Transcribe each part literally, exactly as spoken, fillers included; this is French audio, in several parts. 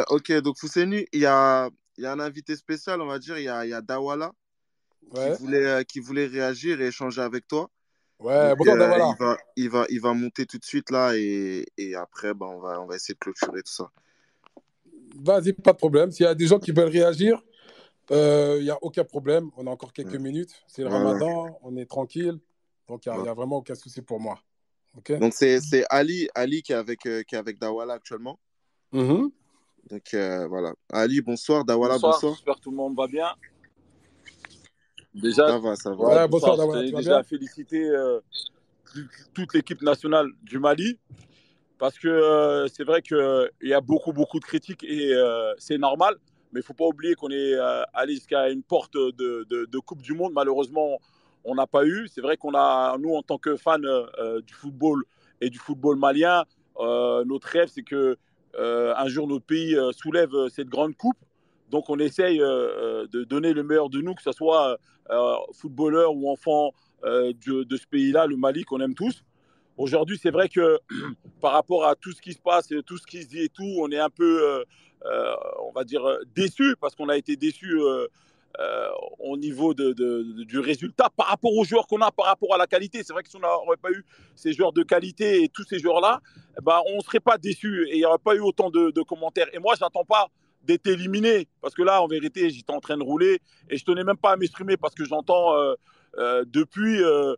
ok, donc Fousseni, il y a, il y a un invité spécial, on va dire. Il y a, il y a Dawala qui Ouais. voulait, euh, qui voulait réagir et échanger avec toi. Donc, Ouais, bonsoir euh, il Davala. va, il va, il va monter tout de suite là et, et après, bah, on va, on va essayer de clôturer tout ça. Vas-y, pas de problème. S'il y a des gens qui veulent réagir, il n'y a aucun problème. On a encore quelques Ouais. minutes. C'est le Voilà. ramadan, on est tranquille. Donc, il n'y a, Voilà. y a vraiment aucun souci pour moi. OK. Donc, c'est, c'est Ali, Ali qui est avec, euh, qui est avec Dawala actuellement. Mhm. Donc, euh, voilà. Ali, bonsoir. Dawala, Bonsoir, bonsoir. j'espère que tout le monde va bien. Déjà, Ça va, ça va. ouais, Ouais, bonsoir bonsoir, je Davala, tenais tu vas déjà à bien? féliciter euh, toute l'équipe nationale du Mali parce que euh, c'est vrai qu'il y a beaucoup, beaucoup de critiques et euh, c'est normal, mais il ne faut pas oublier qu'on est euh, allé jusqu'à une porte de, de, de Coupe du Monde. Malheureusement, on n'a pas eu. C'est vrai qu'on a, nous, en tant que fans euh, du football et du football malien, euh, notre rêve, c'est que euh, un jour notre pays euh, soulève cette grande coupe. Donc on essaye euh, de donner le meilleur de nous, que ce soit euh, footballeur ou enfant euh, de, de ce pays-là, le Mali, qu'on aime tous. Aujourd'hui, c'est vrai que par rapport à tout ce qui se passe, tout ce qui se dit et tout, on est un peu, euh, euh, on va dire, déçus parce qu'on a été déçus euh, euh, au niveau de, de, de, du résultat par rapport aux joueurs qu'on a, par rapport à la qualité. C'est vrai que si on n'aurait pas eu ces joueurs de qualité et tous ces joueurs-là, eh ben, on ne serait pas déçus et il n'y aurait pas eu autant de, de commentaires. Et moi, je n'attends pas d'être éliminé parce que là, en vérité, j'étais en train de rouler et je tenais même pas à m'exprimer parce que j'entends euh, euh, depuis euh,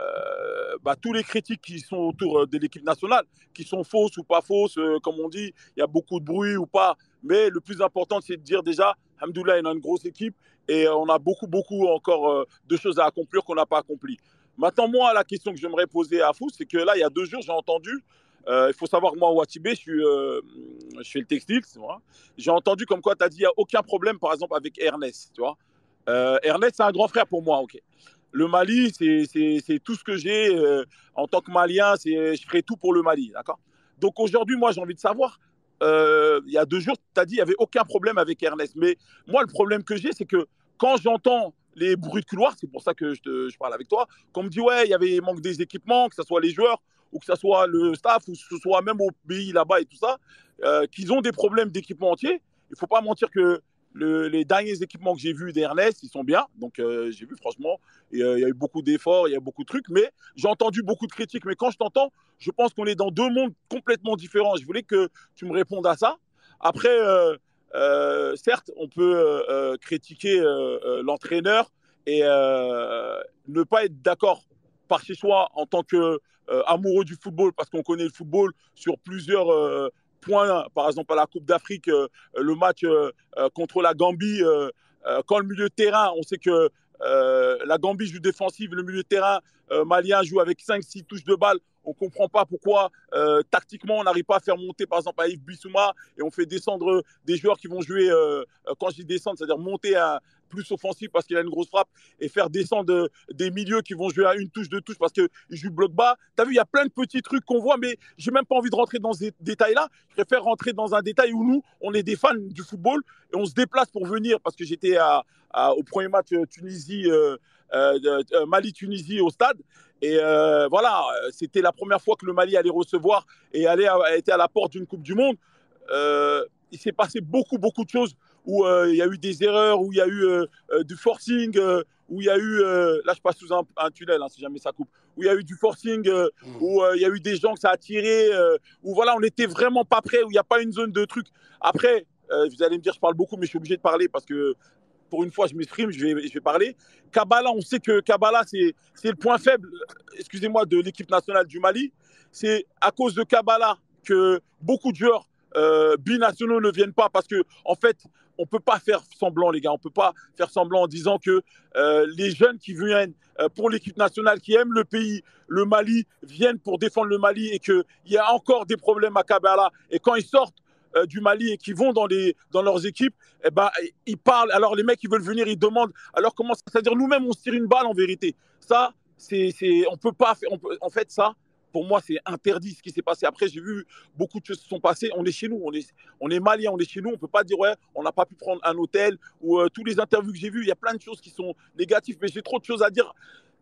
euh, bah, tous les critiques qui sont autour de l'équipe nationale, qui sont fausses ou pas fausses, euh, comme on dit, il y a beaucoup de bruit ou pas. Mais le plus important, c'est de dire déjà, alhamdoulilah, on a une grosse équipe et on a beaucoup, beaucoup encore euh, de choses à accomplir qu'on n'a pas accomplies. Maintenant, moi, la question que j'aimerais poser à Fou, c'est que là, il y a deux jours, j'ai entendu, euh, il faut savoir que moi, au Watibé, je, suis, euh, je fais le textile, tu vois. J'ai entendu comme quoi tu as dit, il n'y a aucun problème, par exemple, avec Ernest, tu vois. Euh, Ernest, c'est un grand frère pour moi, ok. Le Mali, c'est tout ce que j'ai. Euh, en tant que Malien, je ferai tout pour le Mali, d'accord. Donc aujourd'hui, moi, j'ai envie de savoir, euh, il y a deux jours, tu as dit qu'il n'y avait aucun problème avec Ernest. Mais moi, le problème que j'ai, c'est que quand j'entends les bruits de couloir, c'est pour ça que je, te, je parle avec toi, qu'on me dit, ouais, il y avait manque des équipements, que ce soit les joueurs, ou que ce soit le staff, ou que ce soit même au pays là-bas et tout ça, euh, qu'ils ont des problèmes d'équipement entier. Il ne faut pas mentir que le, les derniers équipements que j'ai vus d'Ernest, ils sont bien. Donc, euh, j'ai vu, franchement, il euh, y a eu beaucoup d'efforts, il y a beaucoup de trucs. Mais j'ai entendu beaucoup de critiques. Mais quand je t'entends, je pense qu'on est dans deux mondes complètement différents. Je voulais que tu me répondes à ça. Après, euh, euh, certes, on peut euh, euh, critiquer euh, euh, l'entraîneur et euh, ne pas être d'accord par chez soi en tant qu'amoureux euh, du football, parce qu'on connaît le football sur plusieurs euh, points. Par exemple, à la Coupe d'Afrique, euh, le match euh, euh, contre la Gambie, euh, euh, quand le milieu de terrain, on sait que euh, la Gambie joue défensive, le milieu de terrain euh, malien joue avec cinq six touches de balle. On ne comprend pas pourquoi, euh, tactiquement, on n'arrive pas à faire monter, par exemple, à Yves Bissouma et on fait descendre des joueurs qui vont jouer, euh, quand je dis descendre, c'est-à-dire monter à plus offensif parce qu'il a une grosse frappe et faire descendre des milieux qui vont jouer à une touche, deux touches parce qu'ils jouent bloc bas. Tu as vu, il y a plein de petits trucs qu'on voit, mais j'ai même pas envie de rentrer dans ces détails-là. Je préfère rentrer dans un détail où nous, on est des fans du football et on se déplace pour venir parce que j'étais à, à, au premier match Tunisie, euh, euh, euh, Mali-Tunisie au stade. Et euh, voilà, c'était la première fois que le Mali allait recevoir et allait, était à la porte d'une Coupe du Monde. Euh, il s'est passé beaucoup, beaucoup de choses où euh, il y a eu des erreurs, où il y a eu euh, euh, du forcing, euh, où il y a eu, euh, là je passe sous un, un tunnel, hein, si jamais ça coupe, où il y a eu du forcing, euh, mmh. où euh, il y a eu des gens que ça a tiré, euh, où voilà, on n'était vraiment pas prêt, où il n'y a pas une zone de truc. Après, euh, vous allez me dire, je parle beaucoup, mais je suis obligé de parler parce que pour une fois, je m'exprime, je vais, je vais parler. Kabbalah, on sait que Kabbalah, c'est le point faible, excusez-moi, de l'équipe nationale du Mali. C'est à cause de Kabbalah que beaucoup de joueurs euh, binationaux ne viennent pas parce que, en fait, on ne peut pas faire semblant, les gars. On ne peut pas faire semblant en disant que euh, les jeunes qui viennent euh, pour l'équipe nationale, qui aiment le pays, le Mali, viennent pour défendre le Mali et qu'il y a encore des problèmes à Kabbalah. Et quand ils sortent euh, du Mali et qui vont dans, les, dans leurs équipes, eh ben, ils parlent. Alors, les mecs, ils veulent venir, ils demandent. Alors, comment ça? C'est-à-dire, nous-mêmes, on se tire une balle en vérité. Ça, c'est, c'est, on peut pas faire. On peut, en fait, ça, pour moi, c'est interdit ce qui s'est passé. Après, j'ai vu beaucoup de choses se sont passées. On est chez nous, on est, on est malien, on est chez nous. On ne peut pas dire, ouais, on n'a pas pu prendre un hôtel ou euh, tous les interviews que j'ai vues, il y a plein de choses qui sont négatives, mais j'ai trop de choses à dire.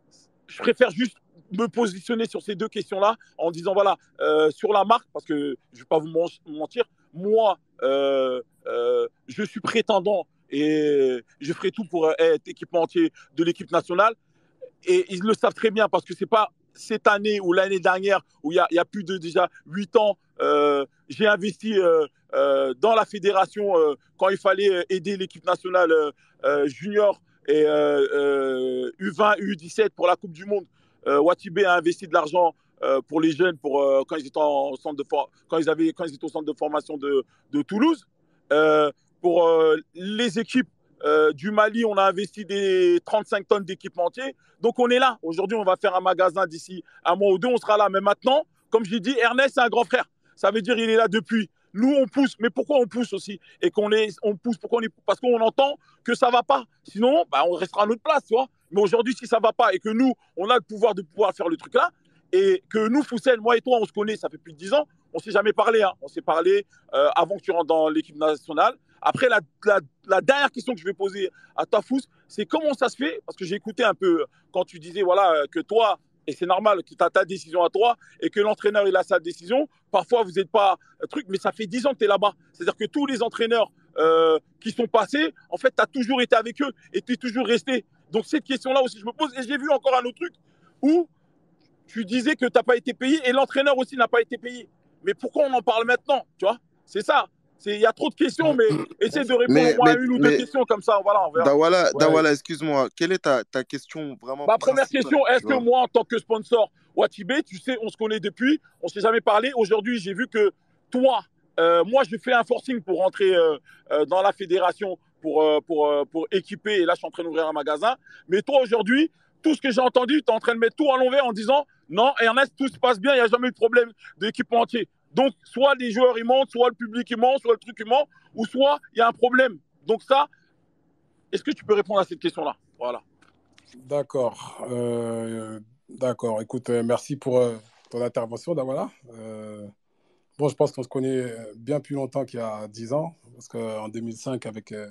Je préfère juste me positionner sur ces deux questions-là en disant, voilà, euh, sur la marque, parce que je ne vais pas vous mentir, moi, euh, euh, je suis prétendant et je ferai tout pour être équipementier de l'équipe nationale. Et ils le savent très bien parce que c'est pas cette année ou l'année dernière où il y a, il y a plus de déjà huit ans, euh, j'ai investi euh, euh, dans la fédération euh, quand il fallait aider l'équipe nationale euh, euh, junior et euh, euh, U vingt, U dix-sept pour la Coupe du Monde. Euh, Watibé a investi de l'argent euh, pour les jeunes pour, euh, quand, ils étaient en centre de for- quand, ils avaient, quand ils étaient au centre de formation de, de Toulouse. Euh, pour euh, les équipes euh, du Mali, on a investi des trente-cinq tonnes d'équipementiers. Donc on est là. Aujourd'hui, on va faire un magasin d'ici un mois ou deux, on sera là. Mais maintenant, comme je l'ai dit, Ernest, c'est un grand frère. Ça veut dire qu'il est là depuis. Nous, on pousse. Mais pourquoi on pousse aussi? Et qu'on est, on pousse pourquoi on est, parce qu'on entend que ça ne va pas. Sinon, bah, on restera à notre place, tu vois. Mais aujourd'hui, si ça ne va pas et que nous, on a le pouvoir de pouvoir faire le truc là, et que nous, Foussel, moi et toi, on se connaît, ça fait plus de dix ans, on ne s'est jamais parlé. Hein. On s'est parlé euh, avant que tu rentres dans l'équipe nationale. Après, la, la, la dernière question que je vais poser à toi, Fous, c'est comment ça se fait? Parce que j'ai écouté un peu quand tu disais voilà, que toi, et c'est normal que tu as ta décision à toi et que l'entraîneur il a sa décision. Parfois, vous n'êtes pas truc, mais ça fait dix ans que tu es là-bas. C'est-à-dire que tous les entraîneurs euh, qui sont passés, en fait, tu as toujours été avec eux et tu es toujours resté. Donc, cette question-là aussi, je me pose. Et j'ai vu encore un autre truc où tu disais que tu n'as pas été payé et l'entraîneur aussi n'a pas été payé. Mais pourquoi on en parle maintenant? Tu vois, c'est ça. Il y a trop de questions, mais essaie de répondre Mais, au moins mais, à une ou deux mais questions comme ça. Voilà, on verra. Dawala, Ouais, Dawala, excuse-moi, quelle est ta, ta question vraiment Ma première principale, question, est-ce tu que vois? moi, en tant que sponsor Watibé, tu sais, on se connaît depuis, on ne s'est jamais parlé. Aujourd'hui, j'ai vu que toi, euh, moi, je fais un forcing pour rentrer euh, euh, dans la fédération pour, euh, pour, euh, pour équiper. Et là, je suis en train d'ouvrir un magasin. Mais toi, aujourd'hui, tout ce que j'ai entendu, tu es en train de mettre tout à l'envers en disant non, Ernest, tout se passe bien, il n'y a jamais eu de problème d'équipement entier. Donc, soit les joueurs ils mentent, soit le public il ment, soit le truc il ment, ou soit il y a un problème. Donc, ça, est-ce que tu peux répondre à cette question-là? Voilà. d'accord. Euh, d'accord. Écoute, euh, merci pour euh, ton intervention, Dawala. Euh, bon, je pense qu'on se connaît bien plus longtemps qu'il y a dix ans, parce qu'en deux mille cinq, avec, euh,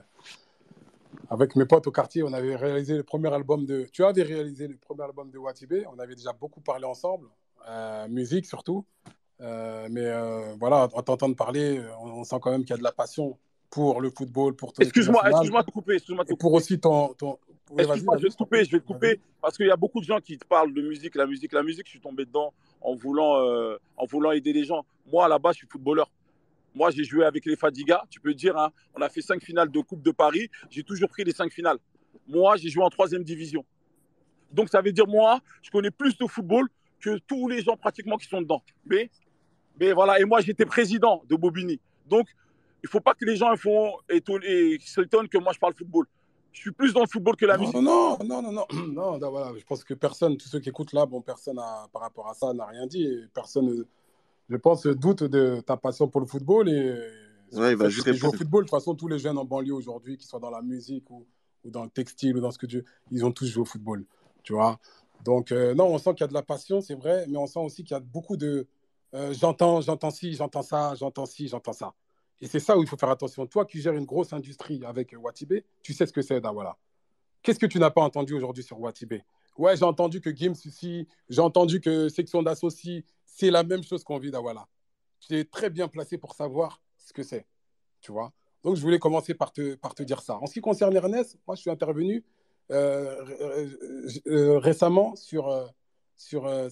avec mes potes au quartier, on avait réalisé le premier album de... Tu avais réalisé le premier album de Watibé. On avait déjà beaucoup parlé ensemble, euh, musique surtout. Euh, mais euh, voilà, en t'entendre parler, on, on sent quand même qu'il y a de la passion pour le football, pour ton équipe Excuse-moi, nationale, excuse-moi de te couper, excuse-moi de et te pour couper. aussi ton... ton... Oui, vas-y, Excuse-moi, je vais vas-y, te je t'en couper, prie. je vais te couper, Vas-y. parce qu'il y a beaucoup de gens qui te parlent de musique, la musique, la musique. Je suis tombé dedans en voulant, euh, en voulant aider les gens. Moi, à la base, je suis footballeur. Moi, j'ai joué avec les Fadiga. Tu peux dire, hein, on a fait cinq finales de Coupe de Paris. J'ai toujours pris les cinq finales. Moi, j'ai joué en troisième division. Donc, ça veut dire, moi, je connais plus de football que tous les gens pratiquement qui sont dedans. Mais, mais voilà, et moi, j'étais président de Bobigny. Donc, il ne faut pas que les gens ils font étonner, s'étonnent que moi, je parle football. Je suis plus dans le football que la Non, musique. non, non, non, non, non, non, voilà, je pense que personne, tous ceux qui écoutent là, bon, personne a, par rapport à ça n'a rien dit. Et personne, je pense, doute de ta passion pour le football et sur Ouais, le il va fait que juste tu joues au répondre. football. De toute façon, tous les jeunes en banlieue aujourd'hui, qu'ils soient dans la musique ou, ou dans le textile ou dans ce que tu veux, ils ont tous joué au football, tu vois. Donc, euh, non, on sent qu'il y a de la passion, c'est vrai, mais on sent aussi qu'il y a beaucoup de euh, j'entends, j'entends ci, j'entends ça, j'entends ci, j'entends ça. Et c'est ça où il faut faire attention. Toi qui gères une grosse industrie avec euh, Watibé, tu sais ce que c'est, voilà. Qu'est-ce que tu n'as pas entendu aujourd'hui sur Watibé? Ouais, j'ai entendu que Gims ici, j'ai entendu que Section d'Associe, c'est la même chose qu'on vit d'Awala. Tu es très bien placé pour savoir ce que c'est, tu vois. Donc, je voulais commencer par te, par te dire ça. En ce qui concerne Ernest, moi, je suis intervenu euh, euh, euh, récemment sur, euh, sur euh,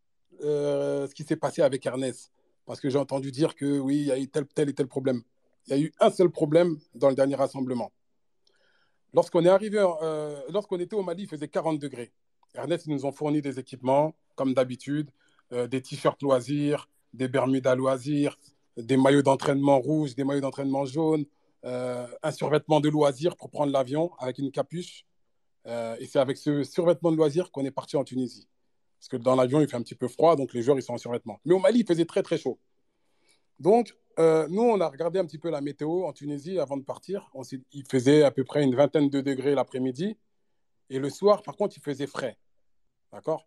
euh, ce qui s'est passé avec Ernest. Parce que j'ai entendu dire que oui, il y a eu tel, tel et tel problème. Il y a eu un seul problème dans le dernier rassemblement. Lorsqu'on est arrivé, euh, lorsqu'on était au Mali, il faisait quarante degrés. Ernest, ils nous ont fourni des équipements, comme d'habitude, euh, des t-shirts loisirs, des bermudas loisirs, des maillots d'entraînement rouges, des maillots d'entraînement jaunes, euh, un survêtement de loisirs pour prendre l'avion avec une capuche. Euh, et c'est avec ce survêtement de loisirs qu'on est parti en Tunisie. Parce que dans l'avion, il fait un petit peu froid, donc les joueurs, ils sont en survêtement. Mais au Mali, il faisait très, très chaud. Donc, euh, nous, on a regardé un petit peu la météo en Tunisie avant de partir. On il faisait à peu près une vingtaine de degrés l'après-midi. Et le soir, par contre, il faisait frais. D'accord?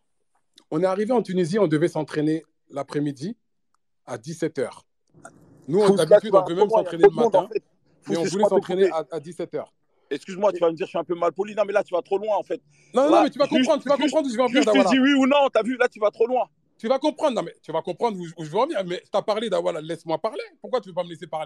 On est arrivé en Tunisie, on devait s'entraîner l'après-midi à dix-sept heures. Nous, Fous, là, tu d'habitude, on vas peut trop même loin, il y a s'entraîner trop le de monde en matin, fait. mais Fous, on voulait excuse-moi de te s'entraîner couper. à, à dix-sept heures. Excuse-moi, tu vas me dire, je suis un peu mal poli. Non, mais là, tu vas trop loin en fait. Non, non, Là, mais tu vas juste, comprendre, tu vas juste, comprendre où je vais en venir, juste tu Dawala. dis oui ou non, t'as vu, là, tu vas trop loin. Tu vas comprendre, non, mais tu vas comprendre où, où je veux en venir. Mais je t'ai parlé, Dawala, laisse-moi parler. Pourquoi tu ne veux pas me laisser parler?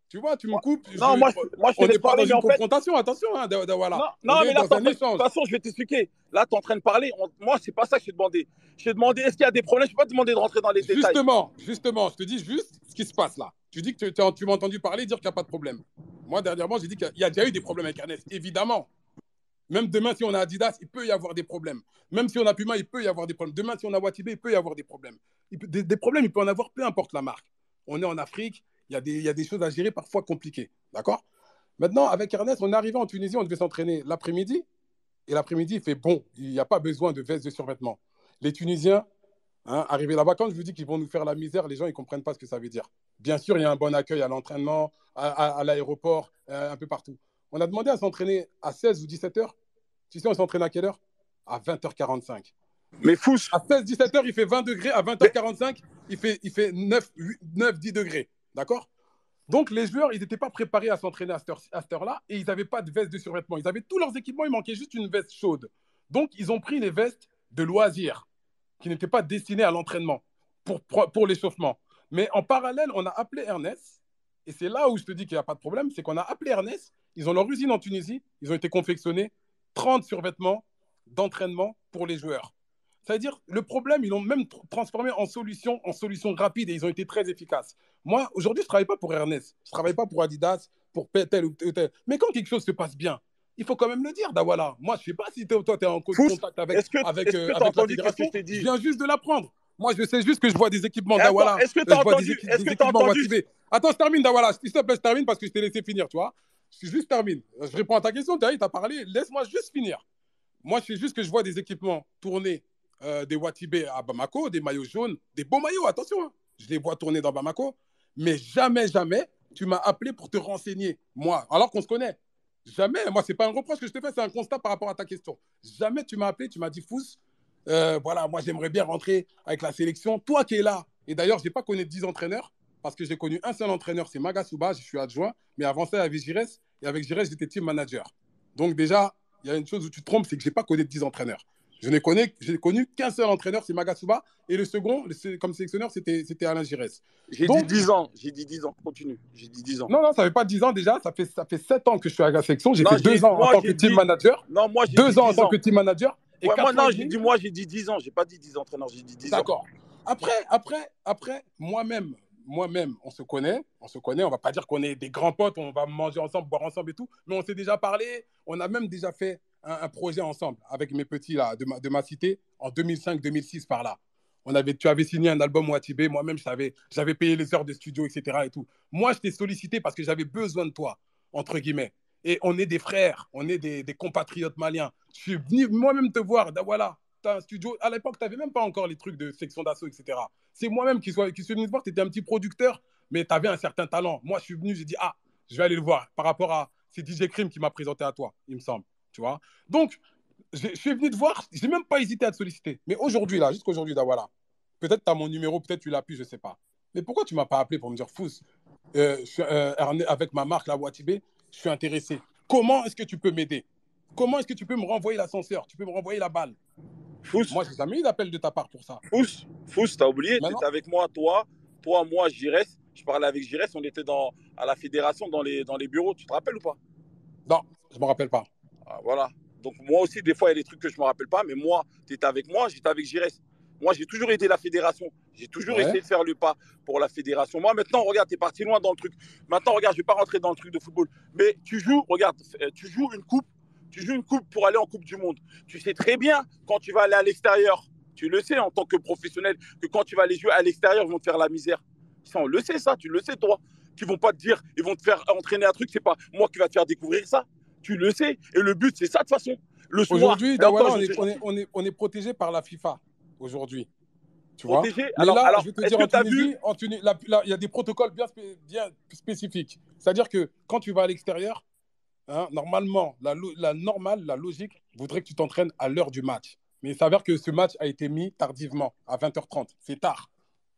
Tu vois, tu me coupes. Non, Je... moi, je, moi, je te On laisse n'est pas parler, dans mais une en fait, confrontation, attention, hein, da- da- voilà. non, On non, mais est là, dans t'es en un train de- de toute échange. façon, je vais t'expliquer. Là, tu es en train de parler. On- Moi, c'est pas ça que je t'ai demandé. Je t'ai demandé, est-ce qu'il y a des problèmes? Je ne vais pas te demander de rentrer dans les détails. Justement, justement, je te dis juste ce qui se passe là. Tu dis que tu, tu- tu m'as entendu parler dire qu'il n'y a pas de problème. Moi, dernièrement, j'ai dit qu'il y a déjà eu des problèmes avec Ernest, évidemment. Même demain, si on a Adidas, il peut y avoir des problèmes. Même si on a Puma, il peut y avoir des problèmes. Demain, si on a Watibé, il peut y avoir des problèmes. Il peut- des, des problèmes, il peut en avoir, peu importe la marque. On est en Afrique, il y a des, il y a des choses à gérer parfois compliquées. D'accord? Maintenant, avec Ernest, on est arrivé en Tunisie, on devait s'entraîner l'après-midi. Et l'après-midi, il fait bon, il n'y a pas besoin de veste de survêtement. Les Tunisiens, hein, arrivés là-bas, quand je vous dis qu'ils vont nous faire la misère, les gens, ils ne comprennent pas ce que ça veut dire. Bien sûr, il y a un bon accueil à l'entraînement, à, à- à l'aéroport, euh, un peu partout. On a demandé à s'entraîner à seize ou dix-sept heures. Tu sais, on s'entraîne à quelle heure? À vingt heures quarante-cinq. Mais Fous, À seize dix-sept heures, il fait vingt degrés. À vingt heures mais, quarante-cinq, il fait, il fait neuf dix degrés. D'accord? Donc, les joueurs, ils n'étaient pas préparés à s'entraîner à cette heure- à cette heure-là et ils n'avaient pas de veste de survêtement. Ils avaient tous leurs équipements, il manquait juste une veste chaude. Donc, ils ont pris les vestes de loisirs qui n'étaient pas destinées à l'entraînement pour, pour l'échauffement. Mais en parallèle, on a appelé Ernest et c'est là où je te dis qu'il n'y a pas de problème, c'est qu'on a appelé Ernest, ils ont leur usine en Tunisie, ils ont été confectionnés trente survêtements d'entraînement pour les joueurs. C'est-à-dire, le problème, ils l'ont même tr- transformé en solution, en solution rapide et ils ont été très efficaces. Moi, aujourd'hui, je ne travaille pas pour Ernest, je ne travaille pas pour Adidas, pour tel ou tel. Mais quand quelque chose se passe bien, il faut quand même le dire, Dawala. Moi, je ne sais pas si t'es- toi, tu es en co- Fous, contact avec, est-ce que avec, est-ce euh, que tu as avec la entendu qu'est-ce que je fédération. t'ai Je dit? viens juste de l'apprendre. Moi, je sais juste que je vois des équipements Et attends, Dawala, est-ce que tu euh, as je vois des, entendu? équi- Est-ce des que tu as équipements entendu? Watibé. Attends, je termine, Dawala. S'il te plaît, je termine parce que je t'ai laissé finir, tu vois. Je juste termine. Je réponds à ta question, tu as parlé. Laisse-moi juste finir. Moi, je sais juste que je vois des équipements tourner, euh, des Watibé à Bamako, des maillots jaunes, des beaux maillots, attention. Hein. Je les vois tourner dans Bamako. Mais jamais, jamais, tu m'as appelé pour te renseigner. Moi, alors qu'on se connaît. Jamais. Moi, ce n'est pas un reproche que je te fais, c'est un constat par rapport à ta question. Jamais tu m'as appelé, tu m'as dit, Fous, euh, voilà, moi, j'aimerais bien rentrer avec la sélection. Toi qui es là. Et d'ailleurs, je n'ai pas connu dix entraîneurs parce que j'ai connu un seul entraîneur, c'est Magasuba, je suis adjoint. Mais avant ça, avec Gires, et avec Gires, j'étais team manager. Donc déjà, il y a une chose où tu te trompes, c'est que je n'ai pas connu dix entraîneurs. Je n'ai connu, j'ai connu qu'un seul entraîneur, c'est Magasuba. Et le second, comme sélectionneur, c'était, c'était Alain Gires. J'ai dit Donc, dix ans, j'ai dit dix ans, continue. J'ai dit dix ans. non, non, ça fait pas dix ans déjà, ça fait, ça fait sept ans que je suis à la section. J'ai Non, fait j'ai deux ans en moi tant que j'ai team dit manager, non, moi j'ai dit deux ans en dix tant que ans. team manager et Ouais, moi quatre ans non, et j'ai demi. dit moi j'ai dit dix ans, j'ai pas dit dix entraîneurs, j'ai dit dix ans. D'accord. Après, après, après, moi-même, moi-même, on se connaît, on se connaît. On va pas dire qu'on est des grands potes, on va manger ensemble, boire ensemble et tout, mais on s'est déjà parlé. On a même déjà fait un, un projet ensemble avec mes petits là de ma, de ma cité en deux mille cinq deux mille six par là. On avait, tu avais signé un album Watibé, moi-même, j'avais, j'avais payé les heures de studio, et cetera. Et tout. Moi, je t'ai sollicité parce que j'avais besoin de toi, entre guillemets. Et on est des frères, on est des, des compatriotes maliens. Je suis venu moi-même te voir, da- voilà, tu as un studio. À l'époque, tu n'avais même pas encore les trucs de section d'assaut, et cetera. C'est moi-même qui, soit, qui suis venu te voir, tu étais un petit producteur, mais tu avais un certain talent. Moi, je suis venu, j'ai dit, ah, je vais aller le voir par rapport à. C'est D J Crime qui m'a présenté à toi, il me semble. Tu vois. Donc, je suis venu te voir, je n'ai même pas hésité à te solliciter. Mais aujourd'hui, là, jusqu'aujourd'hui, là, voilà. Peut-être tu as mon numéro, peut-être tu l'as plus, je ne sais pas. Mais pourquoi tu ne m'as pas appelé pour me dire, Fous, euh, je suis, euh, avec ma marque, la Watibé, je suis intéressé. Comment est-ce que tu peux m'aider? Comment est-ce que tu peux me renvoyer l'ascenseur? Tu peux me renvoyer la balle? Fous, Moi, je n'ai jamais eu d'appel de ta part pour ça. Fous, Fous, t'as oublié, Maintenant, t'étais avec moi, toi, toi, moi, Gires. Je parlais avec Gires, on était dans, à la fédération dans les, dans les bureaux, tu te rappelles ou pas? non, je ne me rappelle pas. Ah, voilà. Donc moi aussi, des fois, il y a des trucs que je ne me rappelle pas, mais moi, tu étais avec moi, j'étais avec Gires. Moi, j'ai toujours aidé la fédération. J'ai toujours Ouais. essayé de faire le pas pour la fédération. Moi, maintenant, regarde, tu es parti loin dans le truc. Maintenant, regarde, je ne vais pas rentrer dans le truc de football. Mais tu joues, regarde, tu joues une coupe. Tu joues une coupe pour aller en Coupe du Monde. Tu sais très bien, quand tu vas aller à l'extérieur, tu le sais en tant que professionnel, que quand tu vas aller jouer à l'extérieur, ils vont te faire la misère. Ça, on le sait, ça, tu le sais, toi. Qui vont pas te dire, ils vont te faire entraîner un truc, c'est pas moi qui va te faire découvrir ça. Tu le sais. Et le but, c'est ça, de toute façon. Le soir, Aujourd'hui, Dawala, on, je est, sais on, est, on, est, on est protégé par la FIFA, aujourd'hui. Tu protégé. vois. Mais Alors, là, alors, je vais te est-ce dire, que en tu as Tunisie, vu en Tunisie là, là, il y a des protocoles bien, spé- bien spécifiques. C'est-à-dire que quand tu vas à l'extérieur, hein, normalement, la, la normale, la logique voudrait que tu t'entraînes à l'heure du match. Mais il s'avère que ce match a été mis tardivement, à vingt heures trente. C'est tard.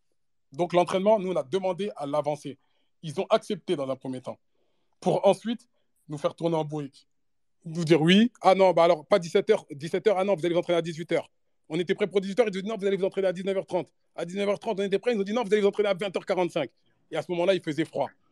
Donc l'entraînement, nous, on a demandé à l'avancer. Ils ont accepté dans un premier temps. Pour ensuite nous faire tourner en bourrique. Nous dire oui. Ah non, bah alors, pas dix-sept heures. dix-sept heures, ah non, vous allez vous entraîner à dix-huit heures. On était prêt pour dix-huit heures, ils nous ont dit non, vous allez vous entraîner à dix-neuf heures trente. À dix-neuf heures trente, on était prêt, ils nous ont dit non, vous allez vous entraîner à vingt heures quarante-cinq. Et à ce moment-là, il faisait froid.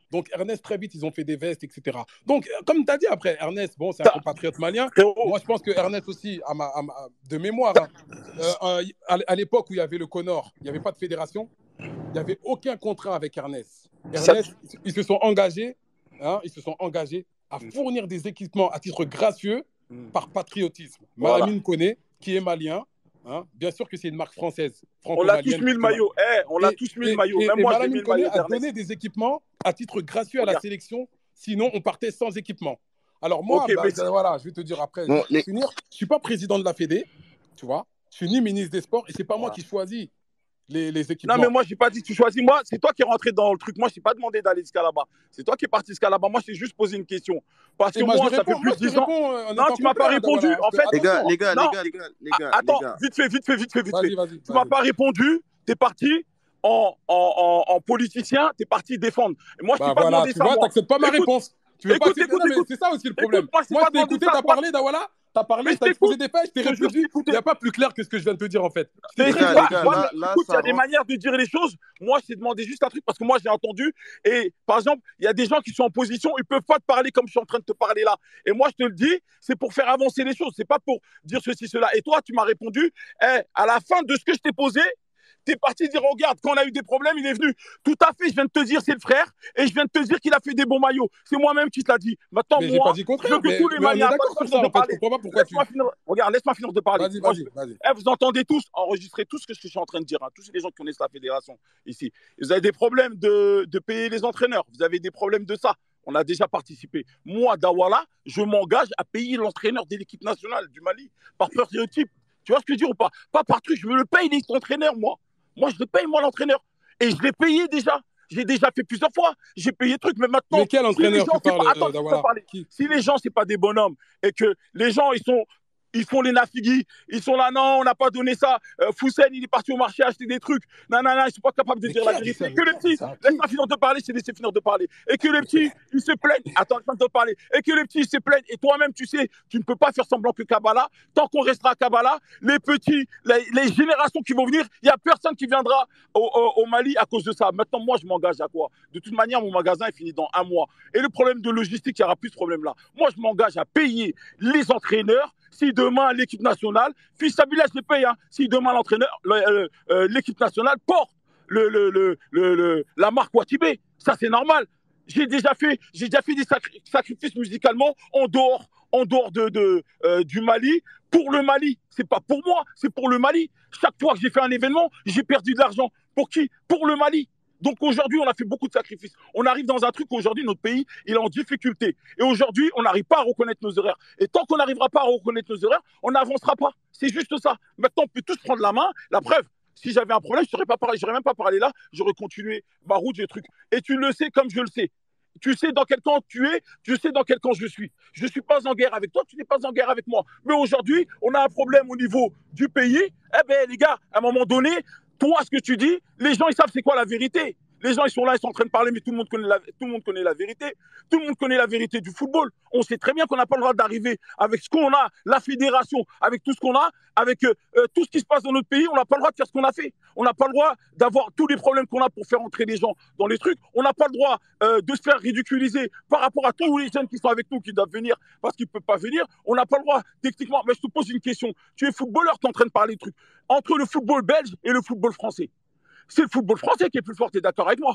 Donc, Ernest, très vite, ils ont fait des vestes, et cetera. Donc, comme tu as dit après, Ernest, bon, c'est un Ça, compatriote malien. frérot, Moi, je pense que Ernest aussi, à ma, à ma- de mémoire, hein, euh, à, à l'époque où il y avait le Connor, il n'y avait pas de fédération, il n'y avait aucun contrat avec Ernest. ça, Ernest, ils, ils se sont engagés, hein, ils se sont engagés à fournir des équipements à titre gracieux par patriotisme. voilà. Malamine connaît, qui est malien. Hein, bien sûr que c'est une marque française, On l'a tous franco-malienne. mis le maillot. Eh, on l'a Et, tous mis le et, maillot. et, Même et moi, j'ai mis Malamine le Koné maillot a d'Ernest. donné des équipements à titre gracieux à la Regarde. sélection, sinon on partait sans équipement. Alors moi, Ok, bah, mais bah, voilà, je vais te dire après, Bon, juste pour les... finir, je ne suis pas président de la Fédé, tu vois, je suis ni ministre des Sports et c'est pas moi voilà. qui choisis les, les Non, équipements. mais moi, je n'ai pas dit que tu choisis. Moi, c'est toi qui es rentré dans le truc. Moi, je t'ai pas demandé d'aller jusqu'à là-bas. C'est toi qui es parti jusqu'à là-bas. Moi, je t'ai juste posé une question. Parce Et que moi, je moi, te ça fait réponds, plus moi, de je te dix ans. réponds euh, en Non, étant tu m'as pas complet, hein, répondu. voilà, En je te- fait, les gars, attention. les gars, non. les gars, les gars, les Ah, gars, les attends, gars. vite fait, vite fait, vite fait, vite Vas-y, fait. vas-y, Tu m'as vas-y. pas répondu. Tu es parti en, en, en, en politicien. Tu es parti défendre. Et moi, je t'ai Bah pas voilà, demandé tu ça, vois, moi. t'acceptes pas ma Écoute, réponse. Tu veux pas écoute, accepter. écoute, Non, mais écoute. c'est ça aussi le Écoute, problème. moi, je t'ai Moi, pas je t'ai demandé écouté, ça. t'as Toi, parlé, voilà, t'as parlé, mais je je t'ai exposé t'écoute. des faits, je t'ai Je te jure, je t'ai répondu. Il écouté. n'y a pas plus clair que ce que je viens de te dire, en fait. C'est Les Très gars, clair. les pas. gars, Ouais, là, mais là, écoute, il y ça a des rentre. manières de dire les choses. Moi, je t'ai demandé juste un truc parce que moi, j'ai entendu. Et par exemple, il y a des gens qui sont en position, ils peuvent pas te parler comme je suis en train de te parler là. Et moi, je te le dis, c'est pour faire avancer les choses. C'est pas pour dire ceci, cela. Et toi, tu m'as répondu. Eh, à la fin de ce que je t'ai posé, t'es parti dire, regarde, quand on a eu des problèmes, il est venu. Tout à fait, je viens de te dire, c'est le frère. Et je viens de te dire qu'il a fait des bons maillots. C'est moi-même qui te l'a dit. Maintenant, Mais j'ai pas moi, dit le je veux contraire. que Mais, tous les mais on est Maliens. Attends, d'accord laisse-moi sur finir ça, de en fait. Je parler. comprends pas pourquoi tu. Laisse-moi finir. Regarde, laisse-moi finir de parler. Vas-y, Moi, je... vas-y, vas-y. Eh, vous entendez tous, enregistrez tout ce que je suis en train de dire. Hein. Tous les gens qui connaissent la fédération ici. Vous avez des problèmes de, de payer les entraîneurs. Vous avez des problèmes de ça. On a déjà participé. Moi, Dawala, je m'engage à payer l'entraîneur de l'équipe nationale du Mali par patriotisme. Tu vois ce que je veux dire ou pas? Pas par truc. Je me le paye, l'entraîneur, moi. Moi, je le paye, moi, l'entraîneur. Et je l'ai payé déjà. J'ai déjà fait plusieurs fois. J'ai payé le truc. Mais maintenant, Mais quel si les entraîneur gens, tu c'est pas... parles, Attends, euh, je peux te Dawala? parler. Qui? Si les gens, c'est pas des bonhommes et que les gens, ils sont... Ils font les nafigis, ils sont là, non, on n'a pas donné ça. Euh, Foussen, il est parti au marché acheter des trucs. Non, non, non, ils sont pas capables de Mais dire qui la a dit vérité. ça? Et que les Mais qui a dit petits, ça? laisse-moi finir de parler, c'est laisser finir de parler. Et que les petits, ils se plaignent. Attends, laisse-moi te parler. Et que les petits, ils se plaignent. Et toi-même, tu sais, tu ne peux pas faire semblant que Kabbalah, tant qu'on restera à Kabbalah, les petits, les, les générations qui vont venir, il n'y a personne qui viendra au, au, au Mali à cause de ça. Maintenant, moi, je m'engage à quoi? De toute manière, mon magasin est fini dans un mois. Et le problème de logistique, il n'y aura plus ce problème-là. Moi, je m'engage à payer les entraîneurs. Si demain, l'équipe nationale, Fils Sabila, je les paye, hein. Si demain, l'entraîneur, euh, euh, l'équipe nationale porte le, le, le, le, le, la marque Watibé, ça, c'est normal. J'ai déjà fait, j'ai déjà fait des sacri sacrifices musicalement en dehors, en dehors de, de, euh, du Mali, pour le Mali. C'est pas pour moi, c'est pour le Mali. Chaque fois que j'ai fait un événement, j'ai perdu de l'argent. Pour qui? Pour le Mali. Donc aujourd'hui, on a fait beaucoup de sacrifices. On arrive dans un truc où aujourd'hui, notre pays, il est en difficulté. Et aujourd'hui, on n'arrive pas à reconnaître nos erreurs. Et tant qu'on n'arrivera pas à reconnaître nos erreurs, on n'avancera pas. C'est juste ça. Maintenant, on peut tous prendre la main. La preuve, si j'avais un problème, je n'aurais pas parlé, j'aurais même pas parlé là. J'aurais continué ma route, des trucs. Et tu le sais comme je le sais. Tu sais dans quel camp tu es, tu sais dans quel camp je suis. Je ne suis pas en guerre avec toi, tu n'es pas en guerre avec moi. Mais aujourd'hui, on a un problème au niveau du pays. Eh bien, les gars, à un moment donné, toi, ce que tu dis, les gens, ils savent c'est quoi la vérité. Les gens, ils sont là, ils sont en train de parler, mais tout le monde connaît la, tout le monde connaît la vérité. Tout le monde connaît la vérité du football. On sait très bien qu'on n'a pas le droit d'arriver avec ce qu'on a, la fédération, avec tout ce qu'on a, avec euh, tout ce qui se passe dans notre pays. On n'a pas le droit de faire ce qu'on a fait. On n'a pas le droit d'avoir tous les problèmes qu'on a pour faire entrer les gens dans les trucs. On n'a pas le droit euh, de se faire ridiculiser par rapport à tous les jeunes qui sont avec nous, qui doivent venir parce qu'ils ne peuvent pas venir. On n'a pas le droit, techniquement. Mais je te pose une question. Tu es footballeur, tu es en train de parler de trucs. Entre le football belge et le football français, c'est le football français qui est plus fort, tu es d'accord avec moi?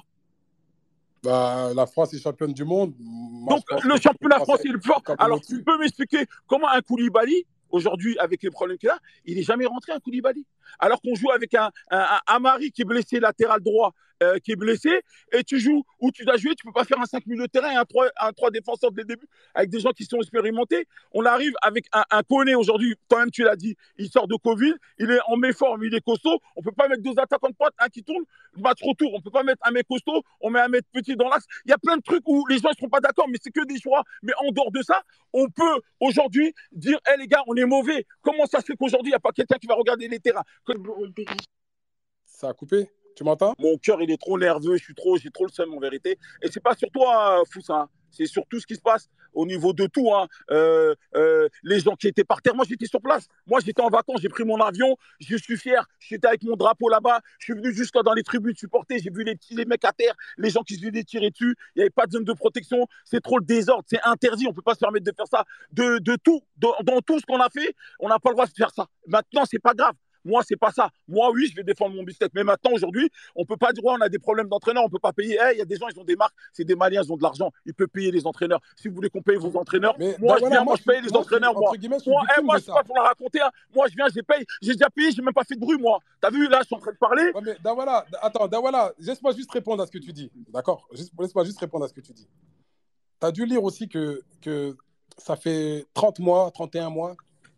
Bah, la France est championne du monde. Moi, Donc, le championnat français est le plus fort. Alors, tu peux m'expliquer comment un Koulibaly, aujourd'hui, avec les problèmes qu'il a, il n'est jamais rentré, un Koulibaly? Alors qu'on joue avec un, un, un Amari qui est blessé, latéral droit, euh, qui est blessé, et tu joues où tu dois jouer, tu ne peux pas faire un cinq milieu de terrain et un trois, un trois défenseurs dès le début, avec des gens qui sont expérimentés. On arrive avec un, un Koné aujourd'hui, toi-même tu l'as dit, il sort de Covid, il est en méforme, il est costaud, on ne peut pas mettre deux attaquants de pointe, un qui tourne, le match retour, on ne peut pas mettre un mec costaud, on met un mec petit dans l'axe. Il y a plein de trucs où les gens ne seront pas d'accord, mais c'est que des choix. Mais en dehors de ça, on peut aujourd'hui dire, hé hey, les gars, on est mauvais. Comment ça se fait qu'aujourd'hui, il n'y a pas quelqu'un qui va regarder les terrains? Ça a coupé? Tu m'entends? Mon cœur, il est trop nerveux, je suis trop, j'ai trop le seum en vérité. Et c'est pas sur toi, hein, Fous, hein. C'est sur tout ce qui se passe au niveau de tout. Hein. Euh, euh, les gens qui étaient par terre, moi j'étais sur place. Moi j'étais en vacances, j'ai pris mon avion, je suis fier. J'étais avec mon drapeau là-bas. Je suis venu jusqu'à dans les tribunes supporter. J'ai vu les petits les mecs à terre, les gens qui se faisaient tirer dessus. Il n'y avait pas de zone de protection. C'est trop le désordre, c'est interdit. On ne peut pas se permettre de faire ça. De, de tout, dans, dans tout ce qu'on a fait, on n'a pas le droit de faire ça. Maintenant, c'est pas grave. Moi, c'est pas ça. Moi, oui, je vais défendre mon beefsteak. Mais maintenant, aujourd'hui, on peut pas dire, ouais, on a des problèmes d'entraîneurs, on peut pas payer. Il hey, y a des gens, ils ont des marques, c'est des Maliens, ils ont de l'argent. Ils peuvent payer les entraîneurs. Si vous voulez qu'on paye vos entraîneurs, Mais moi, bah, je voilà, viens, moi, moi, je paye je, les moi, entraîneurs, je, moi. entre guillemets, je suis Moi, hey, victime moi de je suis ça. pas pour la raconter. Hein. Moi, je viens, j'ai payé. J'ai déjà payé, j'ai même pas fait de bruit, moi. T'as vu, là, je suis en train de parler. Ouais, mais Dawala, attends, Dawala, laisse-moi juste répondre à ce que tu dis. D'accord? Laisse-moi juste répondre à ce que tu dis. Tu as dû lire aussi que, que ça fait trente mois, trente et un mois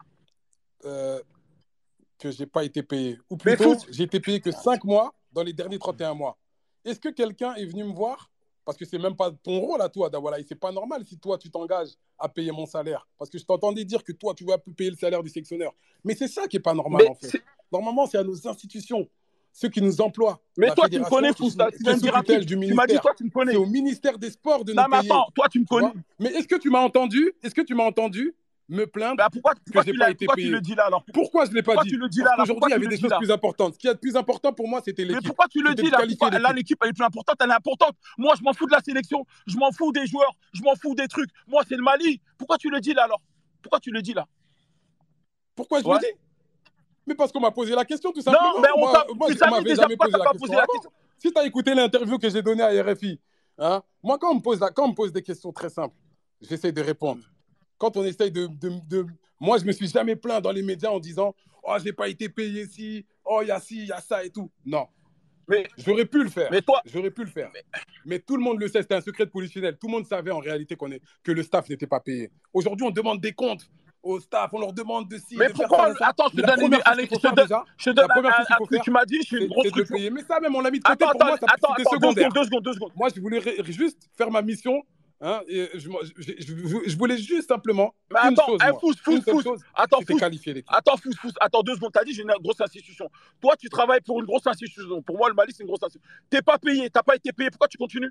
euh, que je n'ai pas été payé. Ou Mais plutôt, foot, j'ai été payé que cinq mois dans les derniers trente et un mois. Est-ce que quelqu'un est venu me voir? Parce que c'est même pas ton rôle à toi, Dawala. Et c'est pas normal si toi, tu t'engages à payer mon salaire. Parce que je t'entendais dire que toi, tu vas payer le salaire du sectionneur. Mais c'est ça qui n'est pas normal, mais, en fait. Normalement, c'est à nos institutions, ceux qui nous emploient, mais la toi, tu me fédération connais, qui, Fous. qui Tu viens est de sous dire un truc. tutelle du Tu m'as dit, ministère. toi, tu me C'est connais. au ministère des Sports de nous Non, mais payer. attends, toi, tu me Tu connais. vois? Mais est-ce que tu m'as entendu? Est-ce que tu m'as entendu me plaindre Bah, pourquoi, que pourquoi, je n'ai tu, pas l'as- été pourquoi tu le payé? dis là, alors? Pourquoi je ne l'ai pas Pourquoi dit? tu le dis Parce là, là? qu'aujourd'hui, Pourquoi il y tu avait le des dis choses là? plus importantes. Ce qui est le plus important pour moi, c'était Mais l'équipe. pourquoi tu le C'était dis de là? qualifier Pourquoi là l'équipe. l'équipe elle est plus importante, elle est importante. Moi je m'en fous de la sélection, je m'en fous des joueurs, je m'en fous des trucs. Moi c'est le Mali. Pourquoi tu le dis là alors? Pourquoi tu le dis là? Pourquoi je le Ouais. dis? Mais parce qu'on m'a posé la question, tout Non, simplement. mais on Moi, t'a. moi Tu j'- on savais m'avait déjà jamais pourquoi posé t'as la pas question posé la avant. question? Si tu as écouté l'interview que j'ai donnée à R F I, hein, moi, quand on, me pose la- quand on me pose des questions très simples, j'essaie de répondre. Quand on essaye de, de, de- Moi, je me suis jamais plaint dans les médias en disant « Oh, j'ai pas été payé ici. Oh, il y a ci, il y a ça et tout. » Non. Mais, J'aurais pu le faire. mais toi. J'aurais pu le faire. Mais tout le monde le sait, c'était un secret de polichinelle. Tout le monde savait en réalité qu'on est... que le staff n'était pas payé. Aujourd'hui, on demande des comptes au staff, on leur demande de ci, Mais de faire pourquoi? ça, de ça. Attends, je Mais te la donne une. première chose Allez, qu'il faut je te faire donne, déjà, je te la donne un, première chose un- qu'il un faut truc. faire, Tu m'as dit, je suis une c'est grosse c'est de le structure. payer. Mais ça, même, on l'a mis de côté. Attends, Pour attends, moi, ça- attends, c'était attends, deux secondaire. secondes, deux secondes, deux secondes. Moi, je voulais ré- juste faire ma mission. Hein, et je, je, je- je voulais juste simplement Mais une attends, chose, hey, moi. Fous, Fous, Une seule Fous. chose, Attends, c'était Fous. qualifier l'équipe. Attends, Fous, Fous. Attends, deux secondes. T'as dit, j'ai une grosse institution. Toi, tu travailles pour une grosse institution. Pour moi, le Mali, c'est une grosse institution. T'es pas payé, t'as pas été payé. Pourquoi tu continues?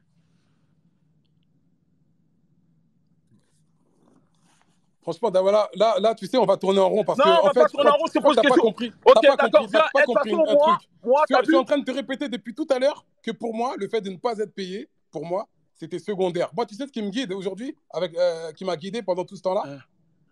Franchement, Dawala, là, là, tu sais, on va tourner en rond parce Non, que, on en va pas fait, je tourner crois, en rond, je je te crois pose que t'as pas question. compris. Ok, T'as pas d'accord, compris, t'as viens. pas Eh, de toute compris façon, un moi, truc. moi, Je, t'as suis- je suis vu? en train de te répéter depuis tout à l'heure que pour moi, le fait de ne pas être payé, pour moi, c'était secondaire. Moi, tu sais ce qui me guide aujourd'hui, avec, euh, qui m'a guidé pendant tout ce temps-là, Hein.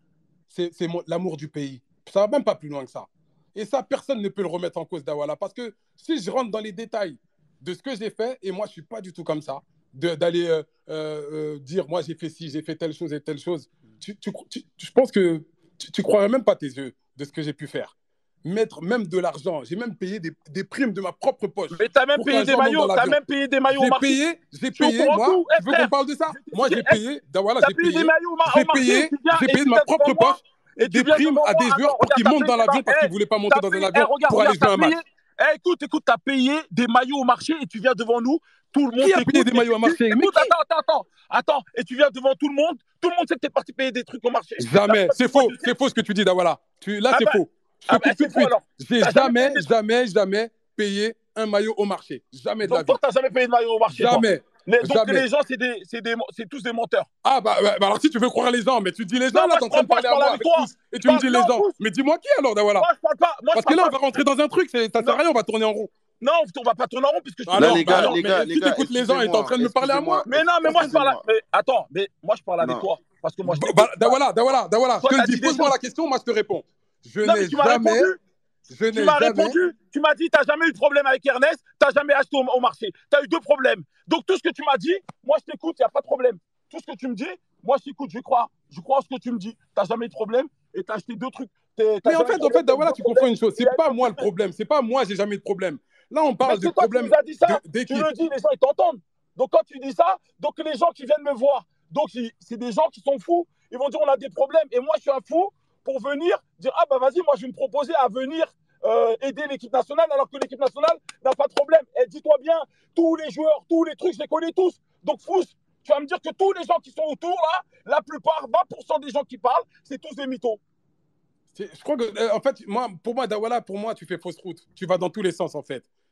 c'est c'est mon- l'amour du pays. Ça va même pas plus loin que ça. Et ça, personne ne peut le remettre en cause, Dawala, parce que si je rentre dans les détails de ce que j'ai fait, et moi, je suis pas du tout comme ça, de- d'aller euh, euh, euh, dire, moi, j'ai fait ci, j'ai fait telle chose et telle chose. Tu, tu, tu- je pense que tu, tu croirais même pas tes yeux de ce que j'ai pu faire. Mettre même de l'argent. J'ai même payé des, des primes de ma propre poche Mais t'as même pour payé qu'un des joueur monte dans maillots, t'as l'avion. même payé des maillots au J'ai marché. payé, j'ai Je suis au payé, courant de moi, tout. Eh, tu veux frère, qu'on parle de ça? je vais Moi, j'ai t'expliquer. payé, Dawala, T'as j'ai payé des payé, maillots au, mar- j'ai au marché, payé, tu viens j'ai et payé tu de ma viens propre devant moi, poche et des tu viens primes devant à moi. des joueurs Attends, pour regarde, qu'ils t'as montent payé dans des l'avion maillots. parce Eh, qu'ils ne voulaient pas monter t'as dans un payé, eh, avion regarde, pour aller regarde, jouer t'as un payé. match. Eh, écoute, écoute, t'as payé des maillots au marché et tu viens devant nous. Tout le monde Qui a payé t'écoute des et maillots tu à dis, marché? Mais écoute, qui? attends, attends, attends, attends, et tu viens devant tout le monde. Tout le monde sait que t'es parti payer des trucs au marché. Là, Jamais. toi, C'est moi, faux. je sais. C'est faux ce que tu dis, Dawala. Tu... Là, Ah c'est ben, faux. Je te ah ben, coupe tout c'est de faux suite. alors. J'ai T'as jamais payé jamais, des trucs. jamais, jamais payé un maillot au marché. Jamais de la Donc toi, vie. t'as jamais payé de maillot au marché, toi. Jamais. Les- donc Jamais. les gens, c'est des, c'est des, c'est tous des menteurs. Ah, bah, bah, bah, alors si tu veux croire les gens, mais tu dis les Non, gens, là, moi t'es je en train crois de pas, parler je à parle moi avec avec toi. Fous. Et Je tu me parle, dis non, les gens. Fous. Mais dis-moi qui alors, Dawala? Moi je parle pas, moi je Parce que parle là, pas. on va rentrer dans un truc, c'est- ça Non, sert à rien, on va tourner en rond. non, on va pas tourner en rond puisque je te Ah Là, demande. non, les bah gars, non, les mais gars, les si tu gars, écoutes les gens et t'es en excusez-moi, train de me parler à moi, excusez-moi, Mais non, mais moi je parle. excusez-moi. Mais attends, mais moi je parle avec Non, toi parce que moi je Bah, t'écoute. bah, Dawala, Dawala, Dawala, je Toi, te le t'as dis, dit des pose-moi choses. la question, moi je te réponds. Je Non, mais n'ai tu m'as jamais, répondu. je Tu n'ai m'as jamais, répondu. Tu m'as dit, t'as jamais eu de problème avec Ernest. T'as jamais acheté au, au marché. T'as eu deux problèmes. Donc tout ce que tu m'as dit, moi je t'écoute. Y a pas de problème. Tout ce que tu me dis, moi je t'écoute. Je crois. Je crois en ce que tu me dis. T'as jamais eu de problème et t'as acheté deux trucs. T'es- T'as mais en jamais eu de fait, en problème. fait, T'as eu Dawala, deux tu confonds problèmes. une chose. Il y C'est a pas eu moi le deux problèmes. problème. C'est pas moi, j'ai jamais eu de problème. Là, on Mais parle de c'est toi qui problème nous as dit ça. de- Tu d'équipe. le dis, les gens ils t'entendent. Donc quand tu dis ça, donc les gens qui viennent me voir, donc ils- c'est des gens qui sont fous. Ils vont dire on a des problèmes. Et moi je suis un fou pour venir dire ah bah vas-y, moi je vais me proposer à venir euh, aider l'équipe nationale alors que l'équipe nationale n'a pas de problème. Et dis-toi bien, tous les joueurs, tous les trucs, je les connais tous. Donc Fous, tu vas me dire que tous les gens qui sont autour là, la plupart, vingt pour cent des gens qui parlent, c'est tous des mythos. C'est- Je crois que, euh, en fait, moi, pour moi, Dawala, pour moi, tu fais fausse route. Tu vas dans tous les sens, en fait.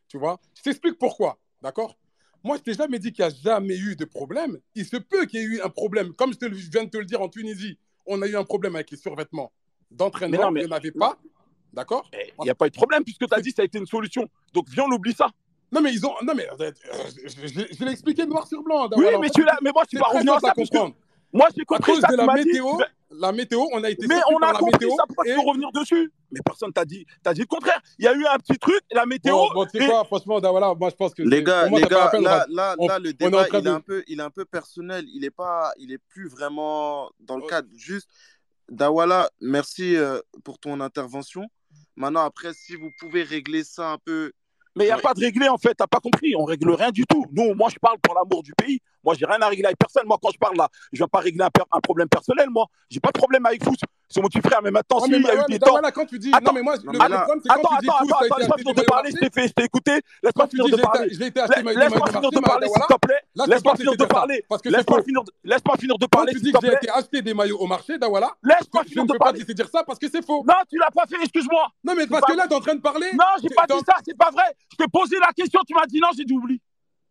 Tu vois? Je t'explique pourquoi, d'accord? Moi, je t'ai jamais dit qu'il n'y a jamais eu de problème. Il se peut qu'il y ait eu un problème. Comme je, te, je viens de te le dire en Tunisie, on a eu un problème avec les survêtements d'entraînement. Il n'y en avait pas, d'accord? Il n'y a pas eu de problème puisque tu as dit que ça a été une solution. Donc, viens, on oublie ça. Non, mais ils ont. Non, mais euh, je, je, je l'ai expliqué noir sur blanc. Oui, mais, fait, tu l'as... mais moi, tu vas revenir à ça. Comprendre. Moi, j'ai compris à cause ça, de la météo, dit... la météo, on a été mais on a par compris la météo ça, pourquoi et... tu veux revenir dessus? Mais personne t'a dit, t'as dit le contraire. Il y a eu un petit truc, la météo. Bon, bon tu sais et... quoi, franchement, voilà, moi je pense que les gars, moi, les gars, peine, là, là, on, là, le débat, il est de... un peu, il est un peu personnel. Il est pas, il est plus vraiment dans le cadre. Juste, Dawala, merci euh, pour ton intervention. Maintenant, après, si vous pouvez régler ça un peu. Mais il n'y a ouais. pas de régler, en fait, t'as pas compris. On règle rien du tout. Nous, moi, je parle pour l'amour du pays. Moi, j'ai rien à régler avec personne. Moi, quand je parle là, je ne vais pas régler un, un problème personnel, moi. J'ai pas de problème avec foot. C'est mon petit frère, mais maintenant, s'il y a eu des temps. Quand tu dis. Non, mais moi, le problème, c'est quand tu dis foot. Attends, attends, laisse-moi finir de parler, je t'ai écouté. Laisse-moi finir de parler. Laisse-moi finir de parler, s'il te plaît. Laisse-moi finir de parler. Laisse-moi finir de parler. Quand tu dis que j'ai été acheter des maillots au marché, Dawala, laisse-moi finir de parler. Je ne peux pas te dire ça parce que c'est faux. Non, tu l'as pas fait, excuse-moi. Non, mais parce que là, tu es en train de parler. Non, j'ai pas dit ça, c'est pas vrai. Je t'ai posé la question, tu m'as dit non, j'ai dit oublie.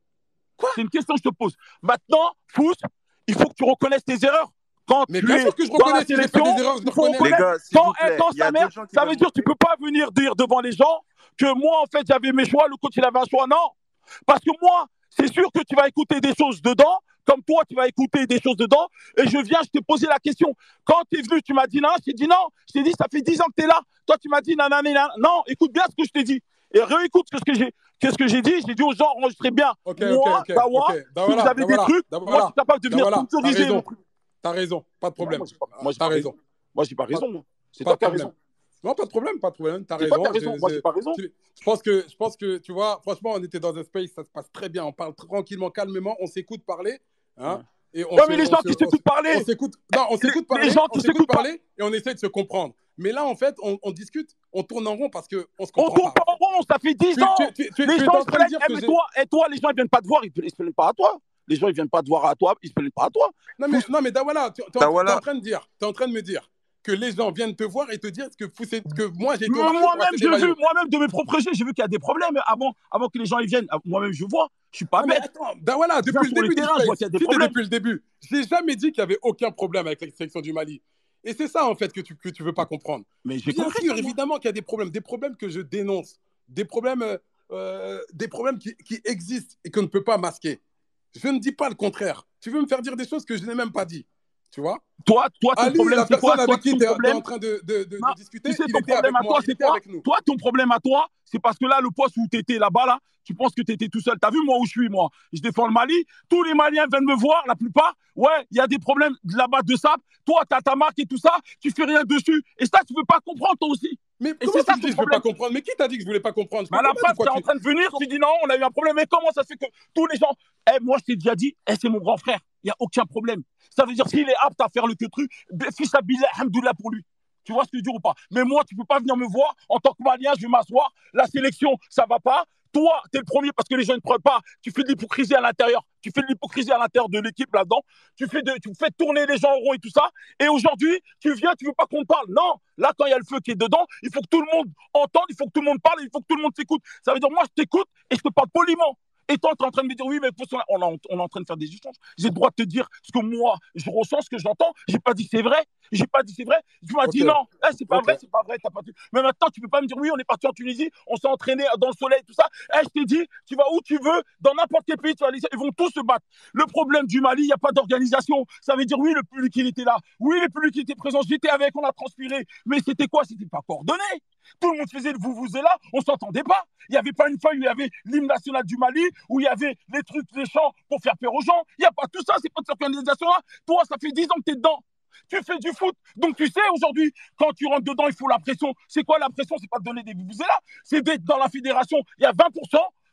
Quoi? C'est une question que je te pose. Maintenant, Fous, il faut que tu reconnaisses tes erreurs. Quand mais tu bien es sûr que je reconnais si j'ai fait des erreurs, je il faut reconnais. Les gars, quand plaît, étant sa mère, ça veut dire que tu peux pas venir dire devant les gens que moi, en fait, j'avais mes choix, le coach, il avait un choix. Non. Parce que moi, c'est sûr que tu vas écouter des choses dedans, comme toi, tu vas écouter des choses dedans, et je viens, je t'ai posé la question. Quand tu es venu, tu m'as dit non, je t'ai dit non. Je t'ai dit, ça fait dix ans que tu es là. Toi, tu m'as dit non, non, non, non, écoute bien ce que je t'ai dit. Et réécoute ce que j'ai Qu'est-ce que j'ai dit? J'ai dit aux gens, enregistrez bien. Okay, moi, okay, Dawa, okay. si vous avez des trucs, Dawala, moi, je suis capable de venir sponsoriser mon truc. T'as raison, pas de problème. Non, moi, j'ai pas, pas raison. raison. Moi, j'ai pas raison. C'est toi qui as raison. Non, pas de problème, pas de problème. T'as raison. Toi, raison. Je, moi, j'ai pas raison. Je, je, pense que, je pense que, tu vois, franchement, on était dans un space, ça se passe très bien. On parle tranquillement, calmement, on s'écoute parler. Hein, ouais. Et on non, se, mais les gens qui s'écoutent parler. On s'écoute non, on s'écoute parler. Les gens qui s'écoutent parler et on essaie de se comprendre. Mais là, en fait, on, on discute, on tourne en rond parce qu'on se comprend. On tourne pas en rond, ça fait dix ans. Tu, tu, tu, les tu gens se plaignent. dire eh, mais toi, et toi, les gens, ils viennent pas te voir, ils ne se plaignent pas à toi. Les gens, ils viennent pas te voir à toi, ils se plaignent pas à toi. Non, mais, non, mais Dawala, tu es en, en train de dire, tu es en train de me dire que les gens viennent te voir et te dire que, que moi, j'ai été moi-même, j'ai vu, moi-même, de mes propres yeux, j'ai vu qu'il y a des problèmes avant, avant que les gens ils viennent. Moi-même, je vois. Je suis pas bête. Attends, Dawala, depuis le début, terrain, je vois qu'il y a des problèmes. Depuis le début, j'ai jamais dit qu'il y avait aucun problème avec la sélection du Mali. Et c'est ça, en fait, que tu que tu veux pas comprendre. Mais j'ai Bien compris. sûr, évidemment qu'il y a des problèmes, des problèmes que je dénonce, des problèmes, euh, des problèmes qui, qui existent et qu'on ne peut pas masquer. Je ne dis pas le contraire. Tu veux me faire dire des choses que je n'ai même pas dit. Tu vois? Toi, toi, ton Ali, problème, c'est quoi? Avec qui tu es en train de, de, de, non, de discuter, tu sais, il ton était problème avec à moi, toi, c'est quoi? avec nous. Toi, ton problème à toi, c'est parce que là, le poste où tu étais là-bas, là, tu penses que tu étais tout seul. Tu as vu moi où je suis, moi? Je défends le Mali. Tous les Maliens viennent me voir, la plupart. Ouais, il y a des problèmes là-bas de sable. Toi, tu as ta marque et tout ça. Tu fais rien dessus. Et ça, tu veux pas comprendre, toi aussi. Mais et comment ça, tu dis que je veux pas comprendre? Mais qui t'a dit que je voulais pas comprendre? Mais à la fin, tu es en train de venir, tu dis non, on a eu un problème. Mais comment ça se fait que tous les gens. Eh, moi, je t'ai déjà dit, eh, c'est mon grand frère. Il n'y a aucun problème. Ça veut dire s'il est apte à faire le truc, fils Abillah, alhamdoulilah pour lui. Tu vois ce que je veux dire ou pas? Mais moi, tu peux pas venir me voir en tant que Malien, je vais m'asseoir. La sélection, ça va pas. Toi, tu es le premier parce que les gens ne prennent pas. Tu fais de l'hypocrisie à l'intérieur. Tu fais de l'hypocrisie à l'intérieur de l'équipe là-dedans. Tu fais, de, tu fais tourner les gens en rond et tout ça. Et aujourd'hui, tu viens, tu veux pas qu'on te parle. Non, là, quand il y a le feu qui est dedans, il faut que tout le monde entende, il faut que tout le monde parle, il faut que tout le monde s'écoute. Ça veut dire, moi, je t'écoute et je te parle poliment. Et toi, tu es en train de me dire, oui, mais on, on est en train de faire des échanges. J'ai le droit de te dire ce que moi, je ressens, ce que j'entends. J'ai pas dit c'est vrai. J'ai pas dit c'est vrai. Tu m'as okay. dit non. Eh, c'est pas okay. vrai, c'est pas vrai. T'as pas... Mais maintenant, tu peux pas me dire, oui, on est parti en Tunisie, on s'est entraîné dans le soleil, tout ça. Eh, je t'ai dit, tu vas où tu veux, dans n'importe quel pays, tu vas aller, ils vont tous se battre. Le problème du Mali, il n'y a pas d'organisation. Ça veut dire, oui, le public, il était là. Oui, le public, il était présent. J'étais avec, on a transpiré. Mais c'était quoi? C'était pas coordonné. Tout le monde faisait le vous-vous là, on s'entendait pas. Il n'y avait pas une feuille où il y avait l'hymne national du Mali, où il y avait les trucs, les chants pour faire peur aux gens. Il n'y a pas tout ça, c'est pas de cette organisation-là. Toi, ça fait dix ans que tu es dedans. Tu fais du foot. Donc, tu sais, aujourd'hui, quand tu rentres dedans, il faut la pression. C'est quoi la pression? C'est pas de donner des vous-vous là. C'est d'être dans la fédération. Il y a vingt pour cent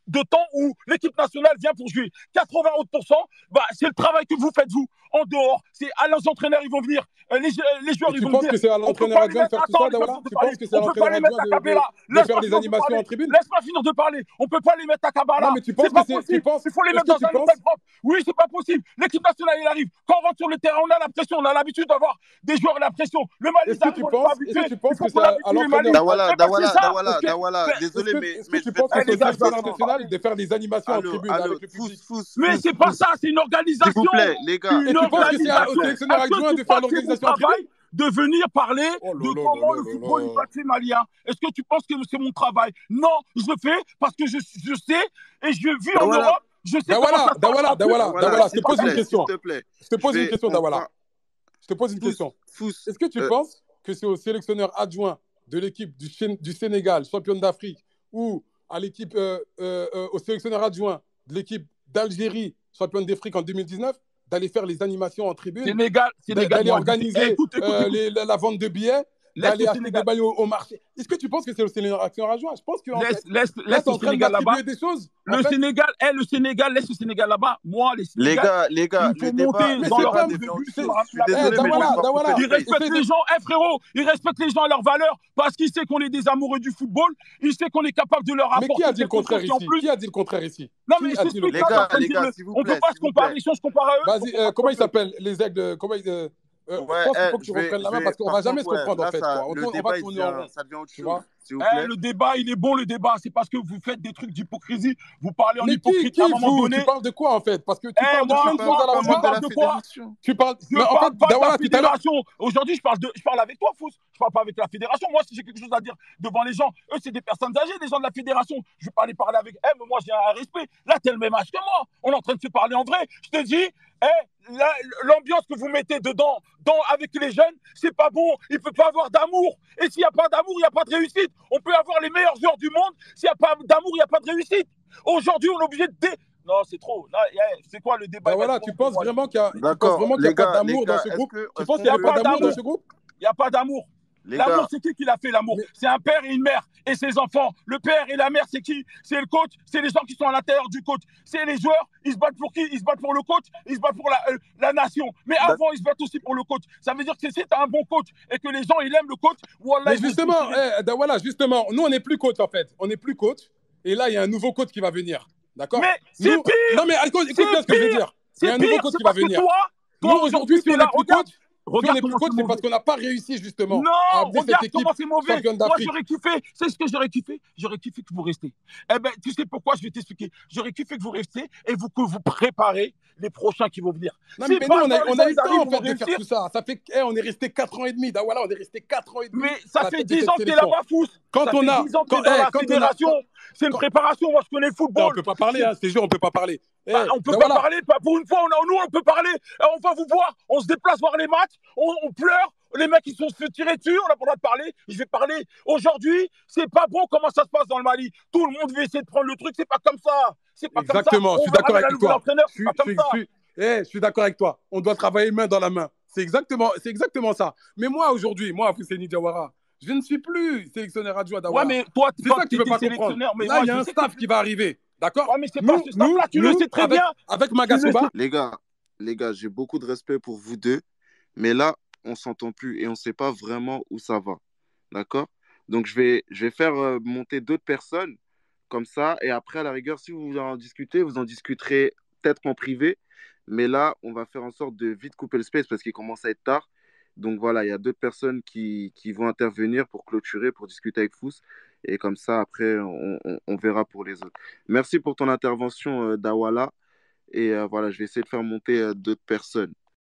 de temps où l'équipe nationale vient pour jouer. quatre-vingt-onze pour cent, bah, c'est le travail que vous faites, vous, en dehors. C'est à les entraîneurs, ils vont venir. Euh, les, les joueurs, Et ils tu vont penses venir. que c'est à On peut l'entraîneur pas les adjoint de mettre. faire tout Attends, ça, laisse-moi Dawala? finir de Tu parler. penses que c'est à On peut pas l'entraîneur les mettre adjoint à de, de, Kabela. de faire Laisse-moi des finir de animations en parler. tribune? Laisse-moi finir de parler. On peut pas les mettre à Kabala. Non, mais tu C'est penses que pas c'est. Tu possible. penses. Il faut les Est-ce mettre que dans tu un penses. hôtel propre. Oui, c'est pas possible. L'équipe nationale, il arrive. Quand on rentre sur le terrain, on a la pression. On a l'habitude d'avoir des joueurs et la pression. Le Mali, Est-ce ils que arrivent, tu on n'est pas penses. Est-ce habitué. que tu Il penses faut que c'est qu'on à, à habitue les Mali. l'entraîneur. Dawala, Eh ben, c'est Dawala, ça. Est-ce Dawala, que. Dawala, Ben, Est-ce désolé, que, mais, est-ce que mais tu je vais penses te que eh, c'est au les laisser gars, un je suis en sélectionneur train de instant. national parler. de faire des animations en Allô, tribune allô, avec le fous, public? fous, Mais fous, c'est pas fous. ça, c'est une S'il vous organisation. plaît, les gars. Une Et tu penses que c'est à- au organisation. sélectionneur Est-ce que adjoint tu de faire penses que c'est mon l'organisation en tribune? travail de venir parler Oh là de là là comment là le là football il là. va être fait malien? Est-ce que tu penses que c'est mon travail? Non, je le fais parce que je, je sais et je vis en Dawala, Europe. Je sais comment Dawala, ça se passe. Dawala, En plus, Dawala, je Dawala, Dawala, je connais te s'il te pas pose une ça. plaît, s'il question. te plaît. Je te Je pose une vais, question, on Dawala. va, Je te pose une fous, question. fous. Est-ce que tu Euh, penses que c'est au sélectionneur adjoint de l'équipe du, Chén- du Sénégal, championne d'Afrique, ou à l'équipe, euh, euh, euh, au sélectionneur adjoint de l'équipe d'Algérie, championne d'Afrique en deux mille dix-neuf, d'aller faire les animations en tribune, Sénégal, d'a- Sénégal, d'aller bon, écoute, eh, organiser écoute, écoute, euh, écoute. les- la, la vente de billets, Laisse d'aller le acheter des Sénégal. maillots au marché? Est-ce que tu penses que c'est au sélectionneur adjoint? Je pense qu'en Laisse, fait, laisse, là, laisse tu es le en train de Sénégal là-bas. m'attribuer des choses. En Le fait, Sénégal, eh, le Sénégal, laisse le Sénégal là-bas. Moi, les Les Sénégalais, gars, les gars, ils le font débat, monter le mais dans c'est leur débat pas. devient autre c'est- chose. Je suis la Eh, désolé, mais je vais Dawala, devoir couper Dawala, le Ils truc. respectent essaie de. les gens, eh frérot, ils respectent les gens à leurs valeurs parce qu'ils savent qu'on est des amoureux du football, ils savent qu'on est capable de leur Mais qui a apporter dit le quelque contraire chose qui en ici? plus. Qui a dit le contraire ici? Non mais Qui je a dit le t'explique Les pas, je suis en contraire? gars, train de les dire, gars, le- s'il vous on peut plaît, pas se s'il vous comparer, plaît. si on se compare à eux, faut Vas-y, qu'on euh, fasse comment comme il eux. s'appelle? Les aigles. euh, Comment il- euh, euh, je Ouais, pense qu'il eh, faut que tu je vais, reprennes la je main vais, parce qu'on par va jamais contre, se ouais, comprendre en là, fait, ça, quoi. On, le tourne- on va débat, il tourner en devient, rond, ça devient autre tu chose, vois. s'il vous Eh, plaît. le débat, il est bon, le débat. C'est parce que vous faites des trucs d'hypocrisie. Vous parlez en Mais qui, hypocrite à un qui moment vous? Tu donné. parles de quoi en fait? Parce que tu Eh, parles de Je moi, suis plein de pas, choses moi, à la pas je fois. membre de parle la de quoi? fédération. Tu parles. Je Mais en fait, parle pas de la Dawala, tout à l'heure. fédération. Aujourd'hui, je parle de, je parle avec toi, Fous. Je parle pas avec la fédération. Moi, si j'ai quelque chose à dire devant les gens, eux, c'est des personnes âgées, des gens de la fédération. Je vais pas aller parler avec eux, mais moi, j'ai un respect. Là, t'es le même âge que moi. On est en train de se parler en vrai. Je te dis, eh, la- l'ambiance que vous mettez dedans, dans, avec les jeunes, c'est pas bon. Il peut pas avoir d'amour. Et s'il y a pas d'amour, il y a pas de réussite. On peut avoir les meilleurs joueurs du monde. S'il y a pas d'amour, il y a pas de réussite. Aujourd'hui, on est obligé de dé- non, c'est trop. Là, eh, c'est quoi le débat? Il va Dawala, être tu long pour penses moi. vraiment qu'il y a, tu penses D'accord, vraiment qu'il y a les pas gars, les d'amour dans gars, ce est-ce groupe? que, Tu est-ce penses qu'on qu'il n'y Il n'y a a peut, pas pas d'amour dans d'amour. ce groupe? Il n'y a pas d'amour. les L'amour, gars, c'est qui qui l'a fait, l'amour? Mais C'est un père et une mère. Et ses enfants. Le père et la mère, c'est qui? C'est le coach. C'est les gens qui sont à l'intérieur du coach. C'est les joueurs. Ils se battent pour qui? Ils se battent pour le coach. Ils se battent pour la, euh, la nation. Mais d'ac- avant, ils se battent aussi pour le coach. Ça veut dire que si tu as un bon coach et que les gens, ils aiment le coach, voilà, mais ils vont se justement, déchirer. eh, Dawala, justement, nous on n'est plus coach en fait. On n'est plus coach. Et là, il y a un nouveau coach qui va venir. D'accord? Mais c'est Nous, pire. non mais écoute, écoute bien C'est ce que je veux pire. dire. Il y a C'est un nouveau pire. coach C'est qui va parce que venir. toi, Nous toi, aujourd'hui, aujourd'hui, si tu on es n'est là. plus Regarde. coach, si on Regarde n'est plus comment coach, c'est c'est parce mauvais. qu'on n'a pas réussi justement Non, à amener cette regarde équipe comment c'est mauvais. championne Moi, d'Afrique. j'aurais kiffé. C'est ce que j'aurais kiffé. J'aurais kiffé que vous restez. Eh ben, tu sais pourquoi? Je vais t'expliquer. J'aurais kiffé que vous restez et vous, que vous préparez les prochains qui vont venir. Non, Si mais nous, par on a, exemple, les on gens, a eu ils le temps arrivent, en ils vont fait de faire réussir. tout ça. Ça fait, eh, on est resté quatre ans et demi. Voilà, on est resté quatre ans et demi Mais à ça la fait tête de dix cette ans que tu es sélection. là-bas, Fous. Quand Ça on fait a, dix ans que tu quand, es dans eh, la quand on a, fédération. quand- C'est une quand- préparation. Moi, je connais le non, on football. peut pas parler, C'est- hein, c'est jeu, on peut pas parler. Eh, Bah, on peut ben pas voilà. parler, pas pour une fois, on a, nous on peut parler, Euh, on va vous voir, on se déplace voir les matchs, on, on pleure, les mecs ils sont se fait tirer dessus, on n'a pas le droit de parler, je vais parler. Aujourd'hui, c'est pas bon comment ça se passe dans le Mali. Tout le monde veut essayer de prendre le truc, c'est pas comme ça. C'est pas comme ça. Exactement, je On suis veut d'accord ramener un avec nouvel toi. entraîneur, Je c'est suis, pas je comme suis, ça. je suis, eh, je suis d'accord avec toi. On doit travailler main dans la main. C'est exactement, c'est exactement ça. Mais moi, aujourd'hui, moi, Fousseini Diawara, je ne suis plus sélectionneur adjoint Ouais, d'Awara. mais toi, C'est quand ça que tu tu veux étais pas comprendre. sélectionneur, mais Là, moi il y a je un sais que staff tu... qui va arriver. D'accord? Ouais, mais c'est pas Nous, ce nous, staff-là, tu le nous, sais très avec, bien. avec Tu le sais. Magasuba, les gars, les gars, j'ai beaucoup de respect pour vous deux, mais là, on s'entend plus et on sait pas vraiment où ça va. D'accord? Donc, je vais, je vais faire euh, monter d'autres personnes comme ça, et après, à la rigueur, si vous voulez en discuter, vous en discuterez peut-être en privé, mais là, on va faire en sorte de vite couper le space parce qu'il commence à être tard. Donc voilà, il y a d'autres personnes qui, qui vont intervenir pour clôturer, pour discuter avec Fous, et comme ça, après, on, on- on verra pour les autres. Merci pour ton intervention, euh, Dawala, et euh, voilà, je vais essayer de faire monter euh, d'autres personnes.